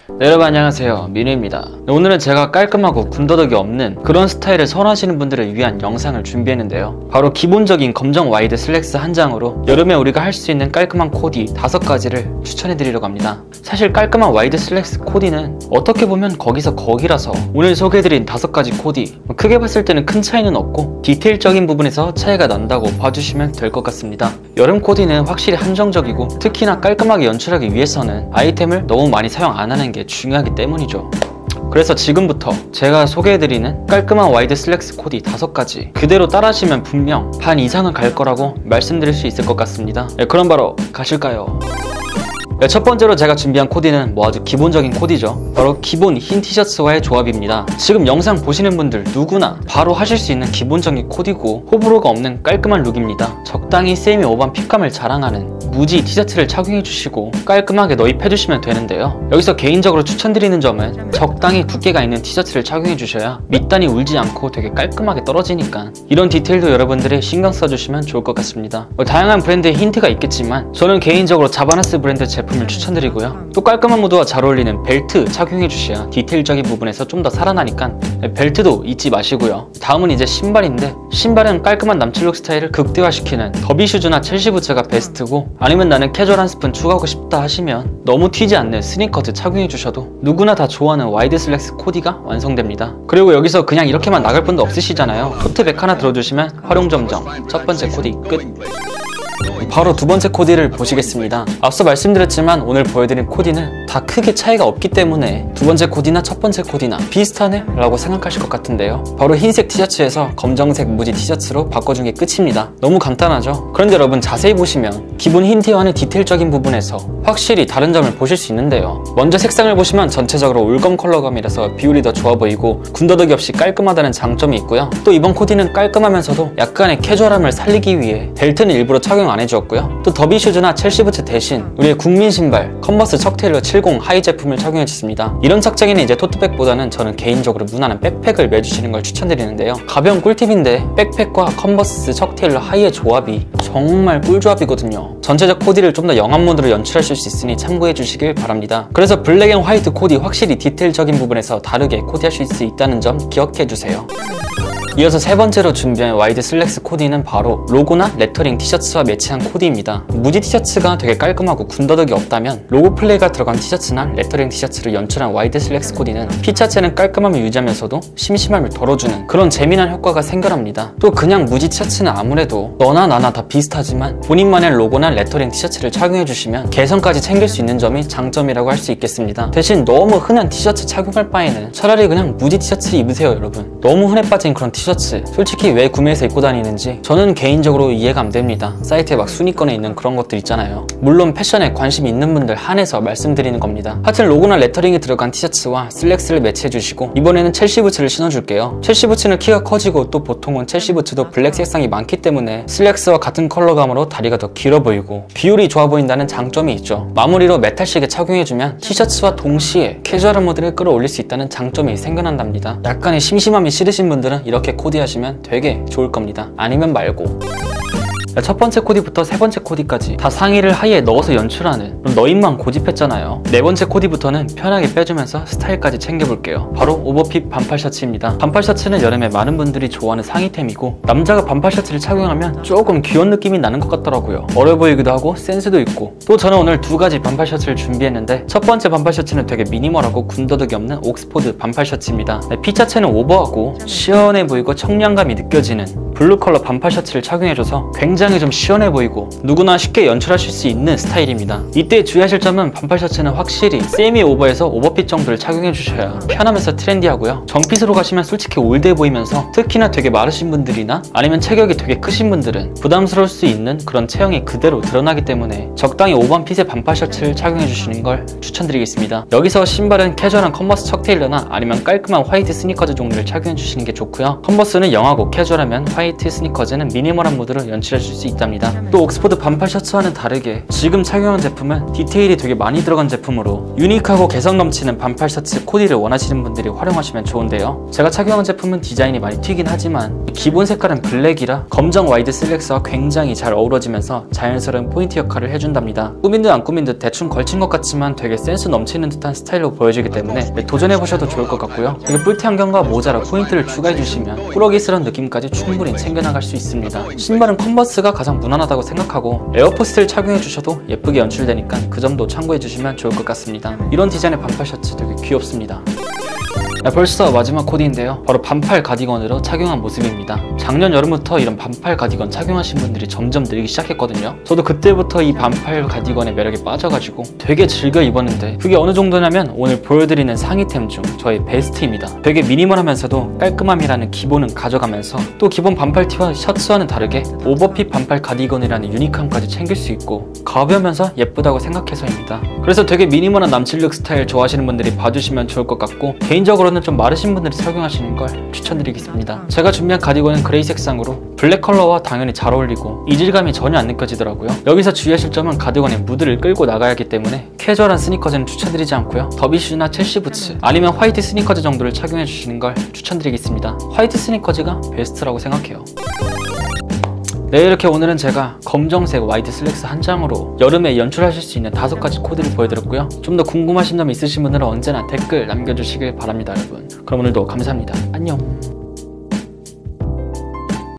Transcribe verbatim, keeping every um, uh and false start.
네, 여러분 안녕하세요, 민우입니다. 네, 오늘은 제가 깔끔하고 군더더기 없는 그런 스타일을 선호하시는 분들을 위한 영상을 준비했는데요, 바로 기본적인 검정 와이드 슬랙스 한 장으로 여름에 우리가 할 수 있는 깔끔한 코디 다섯 가지를 추천해드리려고 합니다. 사실 깔끔한 와이드 슬랙스 코디는 어떻게 보면 거기서 거기라서 오늘 소개해드린 다섯 가지 코디, 크게 봤을 때는 큰 차이는 없고 디테일적인 부분에서 차이가 난다고 봐주시면 될 것 같습니다. 여름 코디는 확실히 한정적이고 특히나 깔끔하게 연출하기 위해서는 아이템을 너무 많이 사용 안 하는 게 중요하기 때문이죠. 그래서 지금부터 제가 소개해드리는 깔끔한 와이드 슬랙스 코디 다섯 가지 그대로 따라하시면 분명 반 이상은 갈 거라고 말씀드릴 수 있을 것 같습니다. 네, 그럼 바로 가실까요? 네, 첫 번째로 제가 준비한 코디는 뭐 아주 기본적인 코디죠. 바로 기본 흰 티셔츠와의 조합입니다. 지금 영상 보시는 분들 누구나 바로 하실 수 있는 기본적인 코디고 호불호가 없는 깔끔한 룩입니다. 적당히 세미 오버한 핏감을 자랑하는 무지 티셔츠를 착용해주시고 깔끔하게 너입해주시면 되는데요, 여기서 개인적으로 추천드리는 점은 적당히 두께가 있는 티셔츠를 착용해주셔야 밑단이 울지 않고 되게 깔끔하게 떨어지니까 이런 디테일도 여러분들이 신경 써주시면 좋을 것 같습니다. 뭐 다양한 브랜드의 힌트가 있겠지만 저는 개인적으로 자바나스 브랜드 제품을 추천드리고요, 또 깔끔한 무드와 잘 어울리는 벨트 착용해주셔야 디테일적인 부분에서 좀 더 살아나니까 벨트도 잊지 마시고요. 다음은 이제 신발인데, 신발은 깔끔한 남출룩 스타일을 극대화시키는 더비 슈즈나 첼시 부츠가 베스트고, 아니면 나는 캐주얼한 스푼 추가하고 싶다 하시면 너무 튀지 않는 스니커즈 착용해주셔도 누구나 다 좋아하는 와이드 슬랙스 코디가 완성됩니다. 그리고 여기서 그냥 이렇게만 나갈 분도 없으시잖아요. 토트백 하나 들어주시면 활용점정 첫 번째 코디 끝! 바로 두 번째 코디를 보시겠습니다. 앞서 말씀드렸지만 오늘 보여드린 코디는 다 크게 차이가 없기 때문에 두 번째 코디나 첫 번째 코디나 비슷하네? 라고 생각하실 것 같은데요, 바로 흰색 티셔츠에서 검정색 무지 티셔츠로 바꿔준 게 끝입니다. 너무 간단하죠? 그런데 여러분 자세히 보시면 기본 흰 티와는 디테일적인 부분에서 확실히 다른 점을 보실 수 있는데요, 먼저 색상을 보시면 전체적으로 올검 컬러감이라서 비율이 더 좋아 보이고 군더더기 없이 깔끔하다는 장점이 있고요, 또 이번 코디는 깔끔하면서도 약간의 캐주얼함을 살리기 위해 벨트는 일부러 착용 안 해주었고요, 또 더비 슈즈나 첼시 부츠 대신 우리의 국민 신발 컨버스 척 테일러 칠십 하이 제품을 착용해줬습니다. 이런 착장에는 이제 토트백보다는 저는 개인적으로 무난한 백팩을 매주시는 걸 추천드리는데요, 가벼운 꿀팁인데 백팩과 컨버스 척 테일러 하이의 조합이 정말 꿀조합이거든요. 전체적 코디를 좀 더 영한 모드로 연출하실 수 있으니 참고해 주시길 바랍니다. 그래서 블랙 앤 화이트 코디 확실히 디테일적인 부분에서 다르게 코디하실 수 있다는 점 기억해 주세요. 이어서 세 번째로 준비한 와이드 슬랙스 코디는 바로 로고나 레터링 티셔츠와 매치한 코디입니다. 무지 티셔츠가 되게 깔끔하고 군더더기 없다면 로고 플레이가 들어간 티셔츠나 레터링 티셔츠를 연출한 와이드 슬랙스 코디는 핏 자체는 깔끔함을 유지하면서도 심심함을 덜어주는 그런 재미난 효과가 생겨납니다. 또 그냥 무지 티셔츠는 아무래도 너나 나나 다 비슷하지만 본인만의 로고나 레터링 티셔츠를 착용해주시면 개성까지 챙길 수 있는 점이 장점이라고 할 수 있겠습니다. 대신 너무 흔한 티셔츠 착용할 바에는 차라리 그냥 무지 티셔츠 입으세요. 여러분 너무 흔해 빠진 그런 티셔츠 티셔츠 솔직히 왜 구매해서 입고 다니는지 저는 개인적으로 이해가 안 됩니다. 사이트에 막 순위권에 있는 그런 것들 있잖아요. 물론 패션에 관심 있는 분들 한해서 말씀드리는 겁니다. 하여튼 로고나 레터링이 들어간 티셔츠와 슬랙스를 매치해주시고, 이번에는 첼시 부츠를 신어줄게요. 첼시 부츠는 키가 커지고 또 보통은 첼시 부츠도 블랙 색상이 많기 때문에 슬랙스와 같은 컬러감으로 다리가 더 길어 보이고 비율이 좋아 보인다는 장점이 있죠. 마무리로 메탈식에 착용해주면 티셔츠와 동시에 캐주얼한 모드를 끌어올릴 수 있다는 장점이 생겨난답니다. 약간의 심심함이 싫으신 분들은 이렇게 코디하시면 되게 좋을 겁니다. 아니면 말고. 첫 번째 코디부터 세 번째 코디까지 다 상의를 하의에 넣어서 연출하는 너입만 고집했잖아요. 네 번째 코디부터는 편하게 빼주면서 스타일까지 챙겨볼게요. 바로 오버핏 반팔 셔츠입니다. 반팔 셔츠는 여름에 많은 분들이 좋아하는 상의템이고, 남자가 반팔 셔츠를 착용하면 조금 귀여운 느낌이 나는 것 같더라고요. 어려 보이기도 하고 센스도 있고. 또 저는 오늘 두 가지 반팔 셔츠를 준비했는데, 첫 번째 반팔 셔츠는 되게 미니멀하고 군더더기 없는 옥스포드 반팔 셔츠입니다. 네, 핏 자체는 오버하고 시원해 보이고 청량감이 느껴지는 블루 컬러 반팔 셔츠를 착용해줘서 굉장히 좀 시원해 보이고 누구나 쉽게 연출하실 수 있는 스타일입니다. 이때 주의하실 점은 반팔 셔츠는 확실히 세미 오버에서 오버핏 정도를 착용해 주셔야 편하면서 트렌디하고요, 정핏으로 가시면 솔직히 올드해 보이면서 특히나 되게 마르신 분들이나 아니면 체격이 되게 크신 분들은 부담스러울 수 있는 그런 체형이 그대로 드러나기 때문에 적당히 오버한 핏의 반팔 셔츠를 착용해 주시는 걸 추천드리겠습니다. 여기서 신발은 캐주얼한 컨버스 척 테일러나 아니면 깔끔한 화이트 스니커즈 종류를 착용해 주시는 게 좋고요, 컨버스는 영하고 캐주얼하면 화이트 스니커즈는 미니멀한 무드로 연출해 줄 수 있답니다. 또 옥스퍼드 반팔 셔츠와는 다르게 지금 착용한 제품은 디테일이 되게 많이 들어간 제품으로 유니크하고 개성 넘치는 반팔 셔츠 코디를 원하시는 분들이 활용하시면 좋은데요. 제가 착용한 제품은 디자인이 많이 튀긴 하지만 기본 색깔은 블랙이라 검정 와이드 슬랙스와 굉장히 잘 어우러지면서 자연스러운 포인트 역할을 해준답니다. 꾸민 듯 안 꾸민 듯 대충 걸친 것 같지만 되게 센스 넘치는 듯한 스타일로 보여지기 때문에 도전해보셔도 좋을 것 같고요. 그리고 뿔테 안경과 모자라 포인트를 추가해주시면 꾸러기스러운 느낌까지 충분히 챙겨나갈 수 있습니다. 신발은 컨버스가 가장 무난하다고 생각하고 에어포스를 착용해주셔도 예쁘게 연출되니까 그 점도 참고해주시면 좋을 것 같습니다. 이런 디자인의 반팔 셔츠 되게 귀엽습니다. 네, 벌써 마지막 코디인데요. 바로 반팔 가디건으로 착용한 모습입니다. 작년 여름부터 이런 반팔 가디건 착용하신 분들이 점점 늘기 시작했거든요. 저도 그때부터 이 반팔 가디건의 매력에 빠져가지고 되게 즐겨 입었는데 그게 어느 정도냐면 오늘 보여드리는 상의템 중 저의 베스트입니다. 되게 미니멀하면서도 깔끔함이라는 기본은 가져가면서 또 기본 반팔 티와 셔츠와는 다르게 오버핏 반팔 가디건이라는 유니크함까지 챙길 수 있고 가벼우면서 예쁘다고 생각해서입니다. 그래서 되게 미니멀한 남칠룩 스타일 좋아하시는 분들이 봐주시면 좋을 것 같고 개인적으로는 좀 마르신 분들이 착용하시는 걸 추천드리겠습니다. 제가 준비한 가디건은 그레이 색상으로 블랙 컬러와 당연히 잘 어울리고 이질감이 전혀 안 느껴지더라고요. 여기서 주의하실 점은 가디건의 무드를 끌고 나가야 하기 때문에 캐주얼한 스니커즈는 추천드리지 않고요. 더비슈나 첼시 부츠 아니면 화이트 스니커즈 정도를 착용해 주시는 걸 추천드리겠습니다. 화이트 스니커즈가 베스트라고 생각해요. 네, 이렇게 오늘은 제가 검정색 와이드 슬랙스 한 장으로 여름에 연출하실 수 있는 다섯 가지 코디를 보여드렸고요. 좀 더 궁금하신 점 있으신 분들은 언제나 댓글 남겨주시길 바랍니다, 여러분. 그럼 오늘도 감사합니다. 안녕.